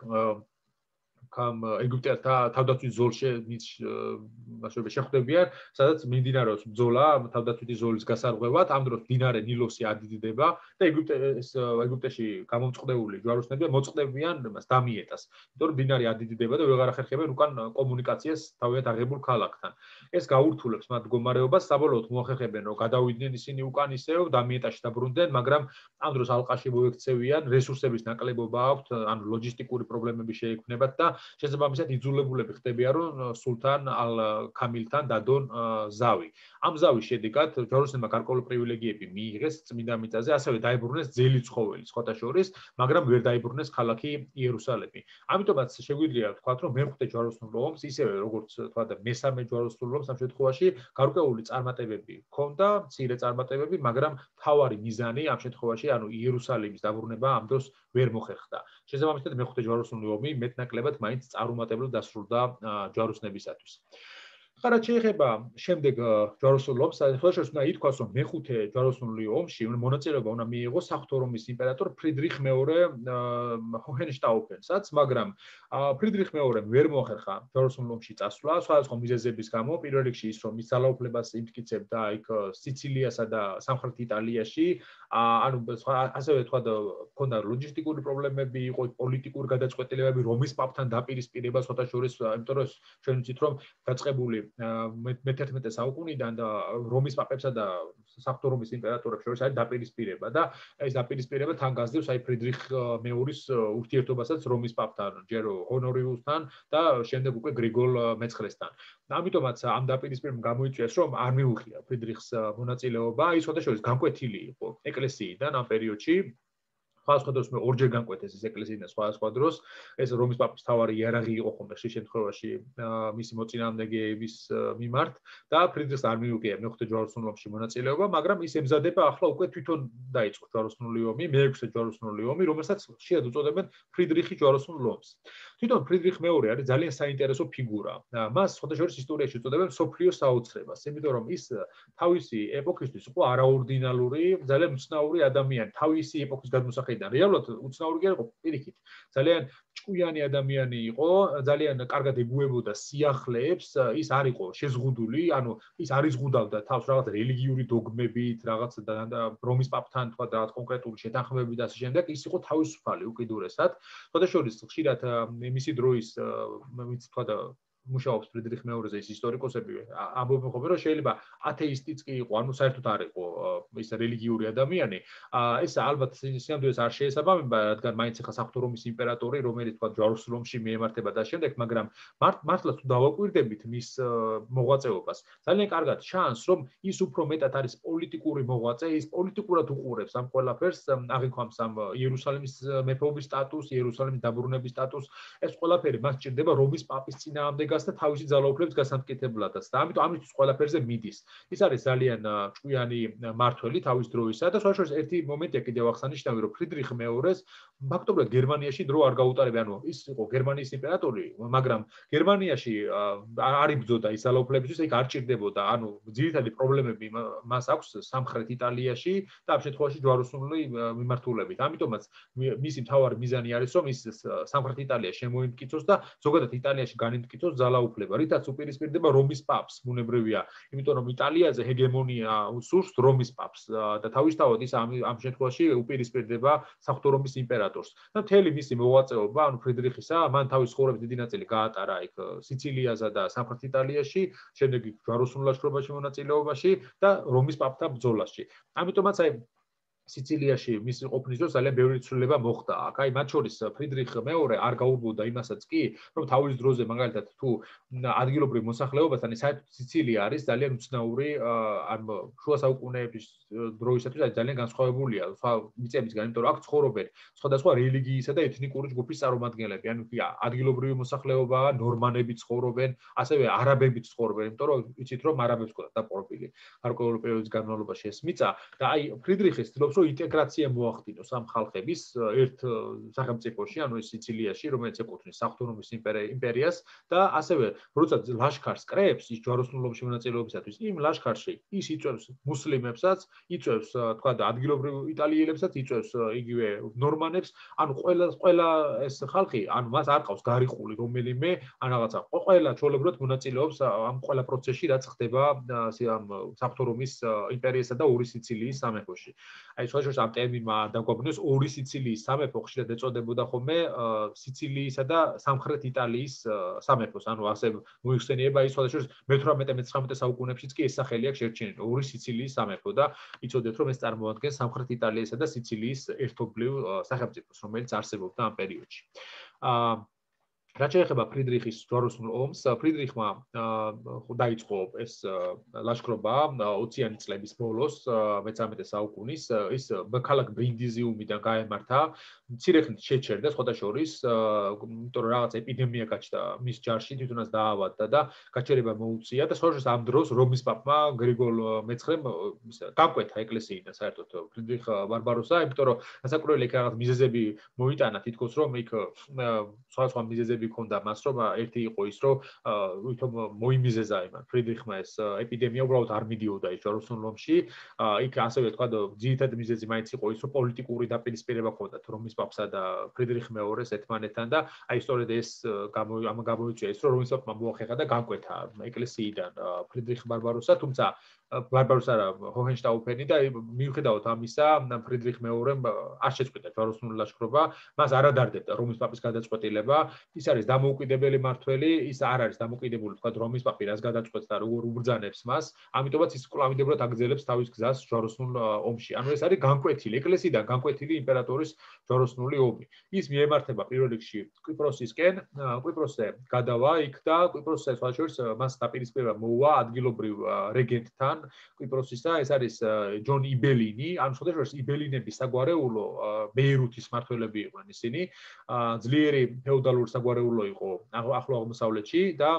კამ ეგვიპტეთა თავდაცვის ზოლში მასშტაბში შეხვდებიან, სადაც მიმდინარეობს ბრძოლა თავდაცვითი ზოლის გასარღვევად, ამ დროს მდინარე ნილოსი ადიდება და ეგვიპტეს ეგვიპტეში გამომწყდეული ჯვაროსნები მოწყდებიან მას დამიეტას. იმიტომ რომ მდინარე ადიდება და ვეღარ ახერხებენ უკან კომუნიკაციას თავად აღებულ ქალაქთან. ეს გაურთულებს მათ მდგომარეობას, საბოლოოდ მოახერხებენ რომ გადავიდნენ ისინი უკან ისევ დამიეტაში დაბრუნდნენ, მაგრამ ამ დროს ალყაში მოექცევიან, რესურსების ნაკლებობა აქვთ, ანუ ლოჯისტიკური პრობლემები შეექმნებათ და შესაბამისად იძულებულები ხდებიან რომ სულთან ალ-ქამილთან დადონ ზავი. ამ ზავის შედეგად ჯვაროსნებმა გარკვეული პრივილეგიები მიიღეს წმინდა მიწაზე, ასევე დაიბრუნეს ძელი ცხოველი სხვათა შორის, მაგრამ ვერ დაიბრუნეს ქალაქი იერუსალიმი. ამიტომაც შეგვიძლია ვთქვათ, რომ მეხუთე ჯვაროსნულ ომს, ისევე როგორც თქვა და მესამე ჯვაროსნულ ომს ამ შემთხვევაში გარკვეული წარმატებები ჰქონდა, მცირე წარმატებები, მაგრამ მთავარი მიზანი ამ შემთხვევაში, ანუ იერუსალიმის დაბრუნება ამ დროს ვერ მოხერხდა. შესაბამისად მეხუთე ჯვაროსნული ომი მეტნაკლებად მაინც წარუმატებლად დასრულდა ჯვაროსნებისათვის. რაც შეეხება შემდეგ ჯვაროსნულ ომს, ხელშეშ უნდა ითქვას, რომ მეხუთე ჯვაროსნული ომში მონაწილეობა უნდა მიიღოს საღვთო რომის იმპერატორ ფრიდრიხ მეორე ჰოჰენშტაუფენსაც, მაგრამ ფრიდრიხ მეორემ ვერ მოახერხა ჯვაროსნულ ომში წასვლა, სხვადასხვა მიზეზების გამო, პირველ რიგში ის, რომ მის ძალაუფლებას იმტკიცებდა იქ სიცილიასა და სამხრეთ იტალიაში, ანუ ასევე თქვა და ჰქონდა ლოჯისტიკური პრობლემები, იყო პოლიტიკური გადაწყვეტილებები, რომის პაპთან დაპირისპირება სხვათა შორის, იმიტომ რომ ჩვენ ვიცით, რომ დაწყებული მეთერთმეტე საუკუნიდან და რომის პაპებსა და საღვთო რომის იმპერატორებს შორის არის დაპირისპირება და ეს დაპირისპირება თან გასდევს აი ფრიდრიხ მეორის ურთიერთობასაც რომის პაპთან, ჯერ ჰონორიუსთან და შემდეგ უკვე გრიგოლ მეცხრესთან. ამიტომაც ამ დაპირისპირებამ გამოიწვიეს, რომ არ მიუღია ფრიდრიხს მონაწილეობა, ის სხვათა შორის განკვეთილი იყო ეკლესიიდან ამ პერიოდში. სხვადასხვა დროს მე ორჯერ განკვეთეს ეს ეკლესიიდან სხვადასხვა დროს, ეს რომის პაპის თავარი იარაღი იყო ხოლმე ხშირ შემთხვევაში მისი მოწინააღმდეგეების მიმართ და ფრიდრიხს არ მიუღია მეხუთე ჯვაროსნულ ომში მონაწილეობა, მაგრამ ის ემზადება ახლა უკვე თვითონ დაიწყო ჯვაროსნული ომი, მეექვსე ჯვაროსნული ომი, რომელსაც ხშირად უწოდებენ ფრიდრიხის ჯვაროსნულ ომს. თვითონ ფრიდრიხ მეორე არის ძალიან საინტერესო ფიგურა. მას სხვათა შორის ისტორიაში უწოდებენ მსოფლიოს საოცრებას, იმიტომ რომ ის თავისი ეპოქისთვის იყო არაორდინალური, ძალიან უცნაური ადამიანი, თავისი ეპოქის გადმოსახედიდან რეალურად უცნაური კი არ იყო, პირიქით. ძალიან ჭკვიანი ადამიანი იყო, ძალიან კარგად ეგუებოდა სიახლეებს, ის არ იყო შეზღუდული, ანუ ის არ იზღუდავდა თავს რაღაც რელიგიური დოგმებით, რაღაც რომის პაპთან თქვა და რაღაც კონკრეტული შეთანხმებებით და ასე შემდეგ, ის იყო თავისუფალი უკიდურესად. სხვათა შორის ხშირად მისი დროის ვინც თქვა და მუშაობს ფრიდრიხ მეორეზე ის ისტორიკოსები ამბობენ ხოლმე რომ შეიძლება ათეისტიც კი იყო, ანუ საერთოდ არ იყო ის რელიგიური ადამიანი. ეს ალბათ სინამდვილეს არ შეესაბამება, რადგან მაინც ახლა საღვთო რომის იმპერატორი, რომელიც თქვა ჯვაროსნულ ომში მიემართება და შემდეგ, მაგრამ მართლა თუ დავაკვირდებით მის მოღვაწეობას, ძალიან კარგად ჩანს, რომ ის უფრო მეტად არის პოლიტიკური მოღვაწე, ის პოლიტიკურად უყურებს ამ ყველაფერს, აღიქვამს ამ იერუსალიმის მეფეობის სტატუსს, იერუსალიმის დაბრუნების სტატუსს, ეს ყველაფერი მას სჭირდება რომის პაპის წინააღმდეგ და თავისი ძალაუფლების გასამტკიცებლადაც და ამიტომ ამისთვის ყველაფერზე მიდის. ის არის ძალიან ჭკვიანი მმართველი თავის დროისა და სხვადასხვა ერთი მომენტია კიდევ აღსანიშნავი, რომ ფრიდრიხ მეორეს ფაქტობრივად გერმანიაში დრო არ გაუტარებია, ანუ ის იყო გერმანიის იმპერატორი, მაგრამ გერმანიაში არ იბრძოდა ის ძალაუფლებისთვის, იქ არ ჭირდებოდა, ანუ ძირითადი პრობლემები მას აქვს სამხრეთ იტალიაში და ამ შემთხვევაში ჯვაროსნული მიმართულებით. ამიტომაც მისი მთავარი მიზანი არის, რომ ის სამხრეთ იტალია შემოიმტკიცოს და ზოგადად იტალიაში განიმტკიცოს ძალაუფლება, რითაც უპირისპირდება რომის პაპს, ბუნებრივია, იმიტომ რომ იტალიაზე ჰეგემონია უსურს რომის პაპს და თავისთავად ის ამ ამ შემთხვევაში უპირისპირდება საღვთო რომის იმპერატორს. და მთელი მისი მოღვაწეობა, ანუ ფრიდრიხისა, მან თავის ცხოვრების დიდი ნაწილი გაატარა იქ სიცილიაზე და სამხრეთ იტალიაში, შემდეგ ჯვაროსნულ ლაშქრობაში მონაწილეობაში და რომის პაპთან ბრძოლაში. ამიტომაც აი სიცილიაში მისი ყოფნის დროს ძალიან ბევრი ცვლილება მოხდა. აქ აი მათ შორის ფრიდრიხ მეორე არ გაურბოდა იმასაც კი, რომ თავის დროზე მაგალითად თუ ადგილობრივ მოსახლეობასთან საერთოდ სიცილია არის ძალიან უცნაური ან შუა საუკუნეების დროისათვის არის ძალიან განსხვავებულია სხვა მიწებისგან, იმიტომ რომ აქ ცხოვრობენ სხვადასხვა რელიგიისა და ეთნიკური ჯგუფის წარმომადგენლები. ანუ ადგილობრივი მოსახლეობა, ნორმანები ცხოვრობენ, ასევე არაბებიც ცხოვრობენ, იმიტომ რომ იცით რომ არაბებს ყავდა დაპყრობილი გარკვეული პერიოდის განმავლობაში ეს მიწა და აი ფრიდრიხი ცდილობს რომ ინტეგრაცია მოახდინოს ამ ხალხების ერთ სახელმწიფოში, ანუ ეს სიცილიაში, რომელიც ეკუთვნის საღვთო რომის იმპერიას და ასევე როცა ლაშქარს კრებს ის ჯვაროსნულ ომში მონაწილეობისათვის, იმ ლაშქარში ის იწვევს მუსლიმებსაც, იწვევს თქვა და ადგილობრივ იტალიელებსაც, იწვევს იგივე ნორმანებს, ანუ ყველა ყველა ეს ხალხი, ანუ მას არ ყავს გარიყული რომელიმე, ან რაღაცა ყველა ჩვეულებრივად მონაწილეობს ამ ყველა პროცესში, რაც ხდება ამ საღვთო რომის იმპერიასა და ორი სიცილიის სამეფოში. აი სხვაშორის ამ ტერმინმა დაგვაბნევს ორი სიცილიის სამეფო ხშირად ეწოდებოდა ხოლმე სიცილიისა და სამხრეთ იტალიის სამეფოს, ანუ ასე მოიხსენიება ის სხვაშორის მეთვრამეტე მეცხრამეტე საუკუნეებშიც კი ეს სახელი აქვს შერჩენილი ორი სიცილიის სამეფო და იცოდეთ რომ ეს წარმოადგენს სამხრეთ იტალიისა და სიცილიის ერთობლივ სახელმწიფოს, რომელიც არსებობდა ამ პერიოდში. აა რაც შეეხება ფრიდრიხის ჯვაროსნულ ომს, ფრიდრიხმა დაიწყო ეს ლაშქრობა ოციანი წლების ბოლოს, მეთვრამეტე საუკუნის, ის ქალაქ ბრინდიზიუმიდან გაემართა, მცირე ხნით შეჩერდა სხვათა შორის, იმიტომ რომ რაღაც ეპიდემია გაჩნდა მის ჯარში, თვითონაც დაავადდა და გაჩერება მოუწია და სხვათა შორის ამ დროს რომის პაპმა გრიგოლ მეცხრემ გამკვეთა ეკლესიიდან საერთოდ ფრიდრიხ ბარბაროსა, იმიტომ რომ ასაკურველი იქ რაღაც მიზეზები მოიტანა თითქოს რომ იქ სხვა სხვა მიზეზები ქონდა მას რომ ერთი იყო ის რომ ვითომ მოიმიზეზა იმან ფრიდრიხმა ეს ეპიდემია უბრალოდ არ მიდიოდა ის ჯვაროსნულ ომში იქ ასევე თქვა ძირითადი მიზეზი მაინც იყო ის რომ პოლიტიკური დაპირისპირება ჰქონდათ რომის პაპსა და ფრიდრიხ მეორეს ერთმანეთთან და აი სწორედ ეს გამოიწვია ის რომ რომის პაპმა მოახერხა და განკვეთა ეკლესიიდან ფრიდრიხ ბარბაროსა, თუმცა ბარბაროს არა ჰოჰენშტაუფენი და მიუხედავად ამისა ფრიდრიხ მეორემ არ შეწყვიტა ჯვაროსნული ლაშქრობა, მას არ ადარდებდა რომის პაპის გადაწყვეტილება, ის არის დამოუკიდებელი მმართველი, ის არ არის დამოუკიდებელი თქვა რომის პაპი რას გადაწყვეტს და როგორ უბრძანებს მას, ამიტომაც ის კლავიდებლად აგრძელებს თავის გზას ჯვაროსნულ ომში. ანუ ეს არის განკვეთილი ეკლესიიდან განკვეთილი იმპერატორის ჯვაროსნული ომი. ის მიემართება პირველ რიგში კვიპროსისკენ, კვიპროსზე გადავა იქ და კვიპროსზე სხვა შორის მას დაპირისპირება მოუვა ადგილობრივ რეგენტთან კვიპროსისა, ეს არის ჯონ იბელინი, ანუ სხვა შორის იბელინების საგვარეულო ბეირუთის მმართველები იყვნენ ისინი, ძლიერი ფეოდალური საგვარეულო იყო ახლო აღმოსავლეთში და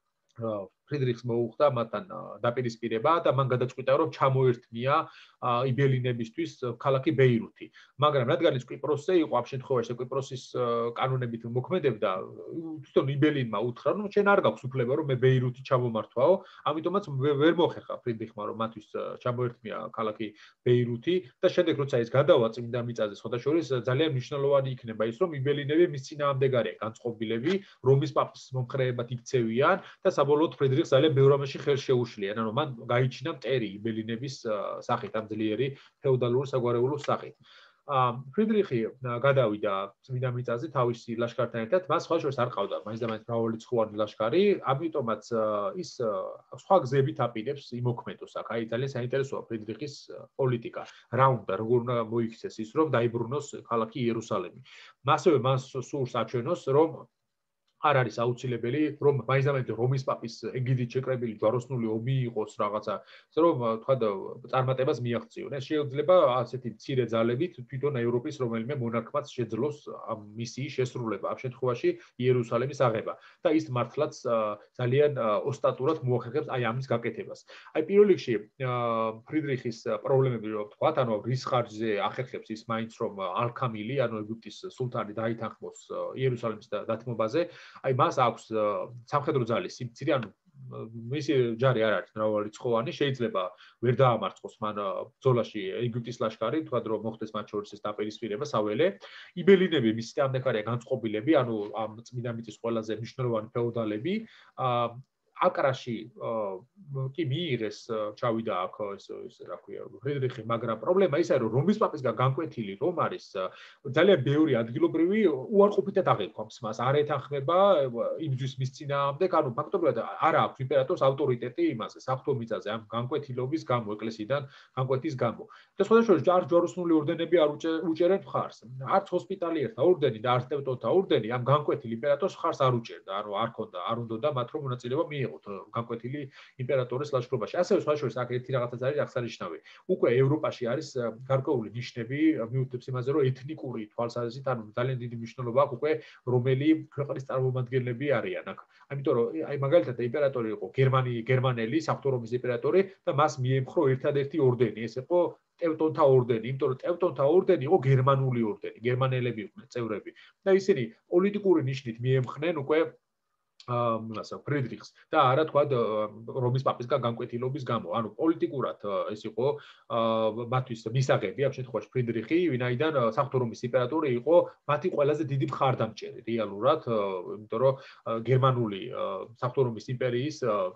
ფრიდრიხს მოუხდა მათთან დაპირისპირება და მან გადაწყვიტა რომ ჩამოერთმია იბელინებისთვის ქალაქი ბეირუთი. მაგრამ რადგან ის კვიპროსზე იყო ამ შემთხვევაში კვიპროსის კანონებით მოქმედებდა, თვითონ იბელინმა უთხრა რომ შენ არ გაქვს უფლება რომ მე ბეირუთი ჩამომართვაო, ამიტომაც ვერ მოხერხა ფრიდრიხმა რომ მათთვის ჩამოერთმია ქალაქი ბეირუთი და შემდეგ როცა ის გადავა წმინდა მიწაზე სხვათა შორის ძალიან მნიშვნელოვანი იქნება ის რომ იბელინები მის წინააღმდეგ არიან განწყობილები, რომის პაპის მომხრეებად იქცევიან და საბოლოოდ ფრიდრიხს ძალიან ბევრ ამაში ხელს შეუშლიან, ანუ მან გაიჩინა მტერი იბელინების სახით ამ ძლიერი ფეოდალური საგვარეულოს სახით. ფრიდრიხი გადავიდა წმინდა მიწაზე თავისი ლაშქართან ერთად, მას სხვა შორის არ ყავდა მაინც და მაინც მრავალრიცხოვანი ლაშქარი, ამიტომაც ის სხვა გზებით აპირებს იმოქმედოს აქ. აი ძალიან საინტერესოა ფრიდრიხის პოლიტიკა. რა უნდა, როგორ უნდა მოიქცეს ის, რომ დაიბრუნოს ქალაქი იერუსალიმი. ასევე მას სურს აჩვენოს, რომ არ არის აუცილებელი, რომ მაინც და მაინც რომის პაპის ეგიდით შეკრებილი ჯვაროსნული ომი იყოს რაღაცა, რომ თქვა წარმატებას მიაღწიონ. ეს შეიძლება ასეთი მცირე ძალებით თვითონ ევროპის რომელიმე მონარქმაც შეძლოს ამ მისიის შესრულება, ამ შემთხვევაში იერუსალიმის აღება და ის მართლაც ძალიან ოსტატურად მოახერხებს აი ამის გაკეთებას. აი პირველ რიგში ფრიდრიხის პრობლემები რო ვთქვათ, ანუ რის ხარჯზე ახერხებს ის მაინც რომ ალქამილი, ანუ ეგვიპტის სულთანი დაითანხმოს იერუსალიმის დათმობაზე, აი მას აქვს სამხედრო ძალის სიმცირე, ანუ მისი ჯარი არ არის მრავალრიცხოვანი, შეიძლება ვერ დაამარცხოს მან ბრძოლაში ეგვიპტის ლაშქარი, თქვა რომ მოხდეს მათ შორის ეს დაპირისპირება საველე. იბელინები მისი წინააღმდეგ არიან განწყობილები, ანუ ამ წმინდა მიწის ყველაზე მნიშვნელოვანი ფეოდალები. აკრაში კი მიიღეს ჩავიდა აქ ეს ეს რა ქვია ფრიდრიხი, მაგრამ პრობლემა ისაა რომ რომის პაპისგან განკვეთილი რომ არის ძალიან ბევრი ადგილობრივი უარყოფითად აღიქვამს მას, არ ეთანხმება იმის მის წინააღმდეგ, ანუ ფაქტობრივად არ აქვს იმპერატორს ავტორიტეტი იმაზე, საღვთო მიწაზე ამ განკვეთილობის გამო, ეკლესიიდან განკვეთის გამო. და სხვადასხვა ჯარ ჯვაროსნული ორდენები არ უჭერენ მხარს. არც ჰოსპიტალიერთა ორდენი და არც ტევტონთა ორდენი ამ განკვეთილ იმპერატორს მხარს არ უჭერდა, ანუ არ ქონდა, არ უნდოდა მათ რომ მონაწილეობა მიიღოთ განკვეთილი იმპერატორის ლაშქრობაში. ასევე სხვადასხვა აქ ერთი რაღაცაც არის აღსანიშნავი. უკვე ევროპაში არის გარკვეული ნიშნები მიუთითებს იმაზე, რომ ეთნიკური თვალსაზრისით ანუ ძალიან დიდი მნიშვნელობა აქვს უკვე რომელი ქვეყნის წარმომადგენლები არიან აქ. ამიტომ რომ აი მაგალითად იმპერატორი იყო გერმანი გერმანელი, საღვთო რომის იმპერატორი და მას მიემხრო ერთადერთი ორდენი, ეს იყო ტევტონთა ორდენი, იმიტომ რომ ტევტონთა ორდენი იყო გერმანული ორდენი, გერმანელები იყვნენ წევრები და ისინი პოლიტიკური ნიშნით მიემხნენ უკვე იმასა ფრიდრიხს და არა თქვა რომის პაპისგან განკვეთილობის გამო. ანუ პოლიტიკურად ეს იყო მათთვის მისაღები ამ შემთხვევაში ფრიდრიხი, ვინაიდან საღვთო რომის იმპერატორი იყო მათი ყველაზე დიდი მხარდამჭერი რეალურად, იმიტომ რომ გერმანული საღვთო რომის იმპერიის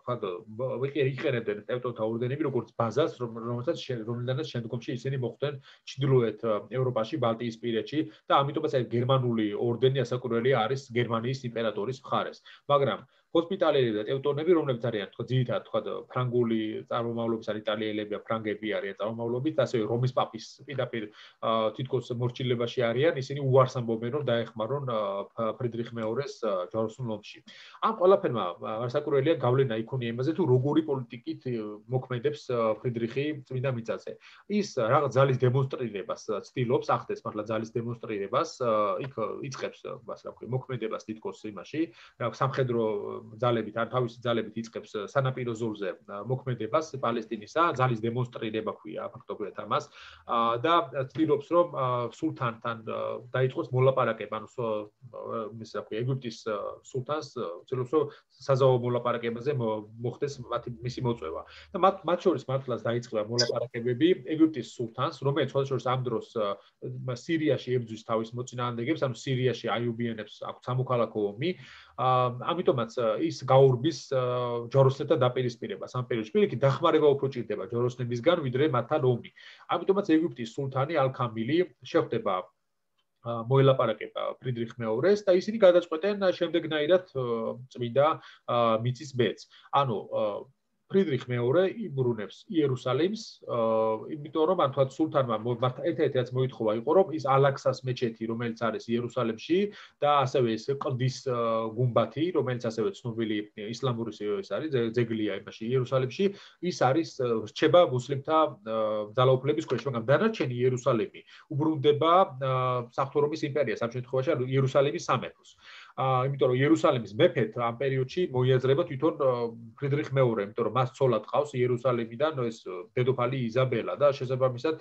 თქვა იყენებდნენ ტევტონთა ორდენები როგორც ბაზას, რომელსაც რომელთანაც შემდგომში ისინი მოხვდნენ ჩრდილოეთ ევროპაში, ბალტიისპირეთში და ამიტომაც აი გერმანული ორდენი ასაკურველი არის გერმანიის იმპერატორის მხარეს. მაგრამ ჰოსპიტალери და ტევტონები, რომლებიც არიან თქო ძირითადად თქო ფრანგული წარმომავლობის ან იტალიელები, ფრანგები არიან წარმომავლობით, ასევე რომის პაპის პირდაპირ თითქოს მორჩილებაში არიან, ისინი უარს ამბობენ, რომ დაეხმარონ ფრიდრიხ მეორეს ჯვაროსნულ ომში. ამ ყველაფერმა ასაკურველია გავლენა იქონია იმაზე, თუ როგორი პოლიტიკით მოქმედებს ფრიდრიხი წმინდა მიწაზე. ის რაღაც ძალის დემონსტრირებას ცდილობს, ახდენს მართლა ძალის დემონსტრირებას, იქ იწყებს მას რა ქვია, მოქმედებას თითქოს იმაში, სამხედრო ძალებით ან თავისი ძალებით იწყებს სანაპირო ზოლზე მოქმედებას პალესტინისა, ძალის დემონსტრირება ქვია ფაქტობრივად ამას და ცდილობს რომ სულთანთან დაიწყოს მოლაპარაკება, ანუ ის რა ქვია, ეგვიპტის სულთანს ცდილობს რომ საზავო მოლაპარაკებაზე მოხდეს მათი მისი მოწვევა. და მათ მათ შორის მართლაც დაიწყება მოლაპარაკებები ეგვიპტის სულთანს, რომელიც სხვადასხვა ამ დროს სირიაში ებრძვის თავის მოწინააღმდეგებს, ანუ სირიაში აიუბიანებს აქვს სამოქალაქო ომი. ამიტომაც ის გაურბის ჯვაროსნებთან დაპირისპირებას ამ პერიოდში. პირიქით დახმარება უფრო ჭირდება ჯვაროსნებისგან, ვიდრე მათთან ომი. ამიტომაც ეგვიპტის სულთანი ალ-ქამილი შეხვდება მოელაპარაკება ფრიდრიხ მეორეს და ისინი გადაწყვეტენ შემდეგნაირად წმინდა მიწის ბედს. ანუ ფრიდრიხ მეორე იბრუნებს იერუსალიმს, იმიტომ რომ ამ თქვა სულთანმა ერთ-ერთი რაც მოითხოვა იყო, რომ ის ალაქსას მეჩეთი, რომელიც არის იერუსალიმში და ასევე ეს ყდის გუმბათი, რომელიც ასევე ცნობილი ისლამური ეს არის ძეგლია იმაში იერუსალიმში, ის არის რჩება მუსლიმთა ძალაუფლების ქვეშ, მაგრამ დანარჩენი იერუსალიმი უბრუნდება საღვთო რომის იმპერიას, ამ შემთხვევაში ანუ იერუსალიმის სამეფოს. იმიტომ რომ იერუსალიმის მეფედ ამ პერიოდში მოიაზრება თვითონ ფრიდრიხ მეორე, იმიტომ რომ მას ცოლად ყავს იერუსალიმიდან ეს დედოფალი იზაბელა და შესაბამისად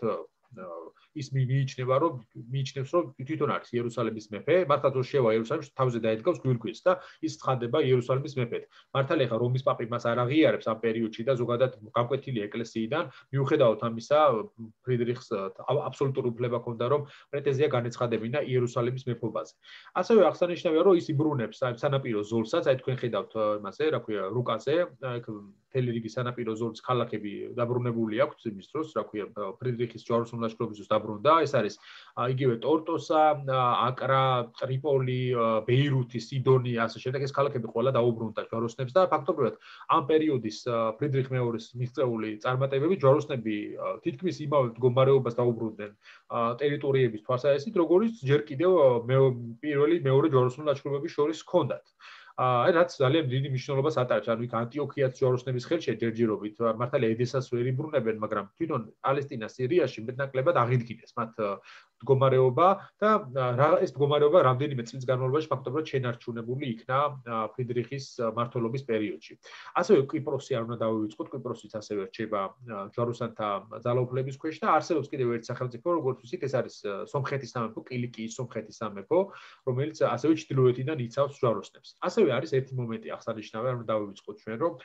ის მიიჩნევა რომ მიიჩნევს რომ თვითონ არის იერუსალიმის მეფე, მართლა რომ შევა იერუსალიმში თავზე დაედგავს გვირგვინს და ის ცხადდება იერუსალიმის მეფედ. მართალია ხა რომის პაპი მას არ აღიარებს ამ პერიოდში და ზოგადად განკვეთილი ეკლესიიდან, მიუხედავად ამისა, ფრიდრიხს აბსოლუტური უფლება ჰქონდა რომ პრეტენზია განეცხადებინა იერუსალიმის მეფობაზე. ასევე აღსანიშნავია რომ ის იბრუნებს აი სანაპირო ზოლსაც, აი თქვენ ხედავთ იმაზე, რა ქვია, რუკაზე, აქ მთელი რიგი სანაპირო ზოლის ქალაქები დაბრუნებული აქვს იმის დროს, რა ქვია, ფრიდრიხის ჯვაროსნული ლაშქრობის დროს დაბრუნდა. ეს არის იგივე ტორტოსა, აკრა, ტრიპოლი, ბეირუთი, სიდონი, ასე შემდეგ ეს ქალაქები ყველა დაუბრუნდა ჯვაროსნებს და ფაქტობრივად ამ პერიოდის ფრიდრიხ მეორის მიღწეული წარმატებები ჯვაროსნები თითქმის იმავე მდგომარეობას დაუბრუნდნენ ტერიტორიების თვალსაზრისით, როგორც ჯერ კიდევ პირველი მეორე ჯვაროსნული ლაშქრობების შორის ჰქონდათ. აი რაც ძალიან დიდი მნიშვნელობას ატარებს, ანუ იქ ანტიოქიას ჯვაროსნების ხელში ჯერჯერობით მართალია ედესას ვერ იბრუნებენ, მაგრამ თვითონ პალესტინა, სირიაში მეტნაკლებად აღიდგინეს მათ მდგომარეობა და ეს მდგომარეობა რამდენიმე წლის განმავლობაში ფაქტობრივად შენარჩუნებული იქნა ფრიდრიხის მმართველობის პერიოდში. ასევე კვიპროსი არ უნდა დავივიწყოთ, კვიპროსიც ასევე რჩება ჯვაროსანთა ძალაუფლების ქვეშ და არსებობს კიდევ ერთი სახელმწიფო, როგორც ვთქვით, ეს არის სომხეთის სამეფო, კილიკიის სომხეთის სამეფო, რომელიც ასევე ჩრდილოეთიდან იცავს ჯვაროსნებს. ასევე არის ერთი მომენტი აღსანიშნავი, არ უნდა დავივიწყოთ ჩვენ, რომ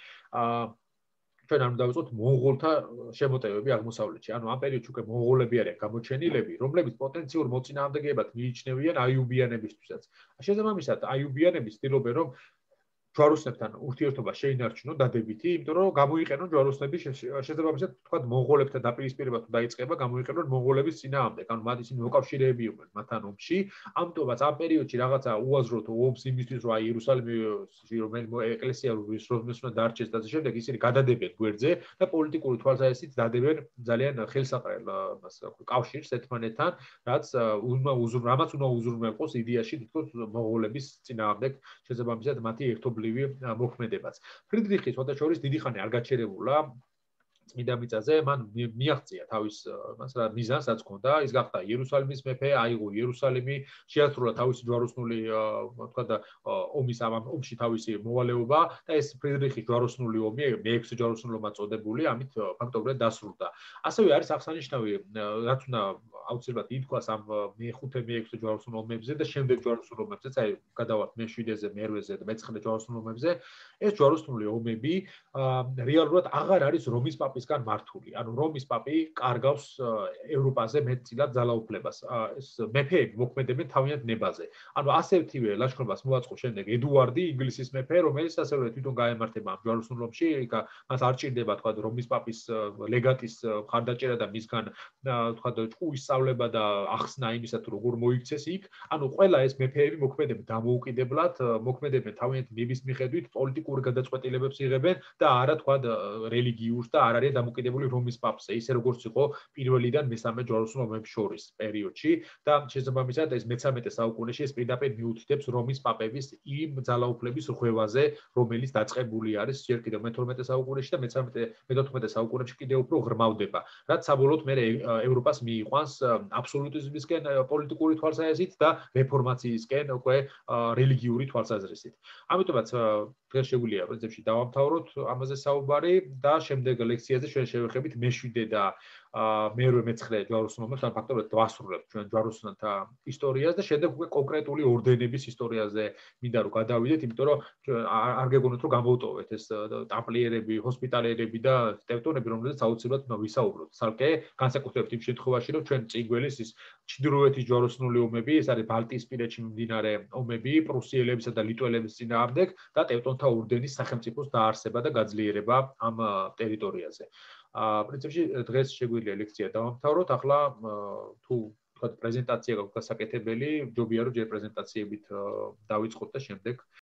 ჩვენ არ უნდა დავიწყოთ მონღოლთა შემოტევები აღმოსავლეთში. ანუ ამ პერიოდში უკვე მონღოლები არიან გამოჩენილები, რომლებიც პოტენციურ მოწინააღმდეგეებად მიიჩნევიან აიუბიანებისთვისაც. შესაბამისად, აიუბიანები ცდილობენ, რომ ჯვაროსნებთან ურთიერთობა შეინარჩუნონ დადებითი, იმიტომ რომ გამოიყენონ ჯვაროსნები შესაბამისად თქვა მონღოლებთან დაპირისპირება თუ დაიწყება, გამოიყენონ მონღოლების წინააღმდეგ, ანუ მათ ისინი მოკავშირეები იყვნენ მათთან ომში. ამიტომაც ამ პერიოდში რაღაცა უაზროდ ომს იმისთვის რომ აი იერუსალიმში რომელიც ეკლესია რომლის უნდა დარჩეს და შემდეგ ისინი გადადებენ გვერდზე და პოლიტიკური თვალსაზრისით დადებენ ძალიან ხელსაყრელ კავშირს ერთმანეთთან, რაც უნდა რამაც უნდა უზრუნველყოს იდეაში თითქოს მონღოლების წინააღმდეგ შესაბამისად მათი ერთობლივი მოქმედებაც. ფრიდრიხი სხვადასხვა დიდი ხანი არ გაჩერებულა წმინდა მიწაზე, მან მიაღწია თავის მას რა მიზანს რაც ჰქონდა, ის გახდა იერუსალიმის მეფე, აიღო იერუსალიმი, შეასრულა თავისი ჯვაროსნული თქვა და ომის ამ ომში თავისი მოვალეობა და ეს ფრიდრიხის ჯვაროსნული ომი, მეექვსე ჯვაროსნული ომად წოდებული, ამით ფაქტობრივად დასრულდა. ასევე არის აღსანიშნავი, რაც უნდა აუცილებლად ითქვას ამ მეხუთე მეექვსე ჯვაროსნულ ომებზე და შემდეგ ჯვაროსნულ ომებზეც, აი გადავართ მეშვიდეზე, მერვეზე და მეცხრე ჯვაროსნულ ომებზე, ეს ჯვაროსნული ომები რეალურად აღარ არის რომის პაპისგან მართული. ანუ რომის პაპი კარგავს ევროპაზე მეტწილად ძალაუფლებას. ეს მეფეები მოქმედებენ თავიანთ ნებაზე. ანუ ასეთივე ლაშქრობას მოაწყო შემდეგ ედუარდი, ინგლისის მეფე, რომელიც ასევე თვითონ გაემართება ამ ჯვაროსნულ ომში, მას არ ჭირდება თქვა რომის პაპის ლეგატის მხარდაჭერა და მისგან თქვა ჭკუის სწავლება და ახსნა იმისა თუ როგორ მოიქცეს იქ. ანუ ყველა ეს მეფეები მოქმედებენ დამოუკიდებლად, მოქმედებენ თავიანთი ნების მიხედვით, პოლიტიკური გადაწყვეტილებებს იღებენ და არა თქვა რელიგიურს და არ არის დამოკიდებული რომის პაპზე, ისე როგორც იყო პირველიდან მესამე ჯვაროსნულ ომებს შორის პერიოდში და შესაბამისად ეს მეცამეტე საუკუნეში ეს პირდაპირ მიუთითებს რომის პაპების იმ ძალაუფლების ხვევაზე, რომელიც დაწყებული არის ჯერ კიდევ მეთორმეტე საუკუნეში და მეცამეტე მეთოთხმეტე საუკუნეში კიდევ უფრო ღრმავდება, რაც საბოლოოდ მე ევროპას მიიყვანს აბსოლუტიზმისკენ პოლიტიკური თვალსაზრისით და რეფორმაციისკენ უკვე რელიგიური თვალსაზრისით. ამიტომაც დღეს შეგვიძლია პრინციპში დავამთავროთ ამაზე საუბარი და შემდეგ ლექციაზე ჩვენ შევეხებით მეშვიდე და მერვე მეცხრე ჯვაროსნულ ომებს, ან ფაქტობრივად დავასრულებთ ჩვენ ჯვაროსნთა ისტორიას და შემდეგ უკვე კონკრეტული ორდენების ისტორიაზე მინდა რომ გადავიდეთ, იმიტომ რომ არ გეგონოთ რომ გამოვტოვეთ ეს ტამპლიერები, ჰოსპიტალიერები და ტევტონები, რომლებიც აუცილებლად უნდა ვისაუბროთ. ცალკე განსაკუთრებით იმ შემთხვევაში, რომ ჩვენ წინ გველის ის ჩრდილოეთის ჯვაროსნული ომები, ეს არის ბალტიისპირეთში მიმდინარე ომები, პრუსიელებისა და ლიტველების წინააღმდეგ და ტევტონთა ორდენის სახელმწიფოს დაარსება და გაძლიერება ამ ტერიტორიაზე. პრინციპში დღეს შეგვიძლია ლექცია დავამთავროთ. ახლა თუ თქვა პრეზენტაცია გაგვგასაკეთებელი, ჯობია რომ ჯერ პრეზენტაციებით დავიწყოთ და შემდეგ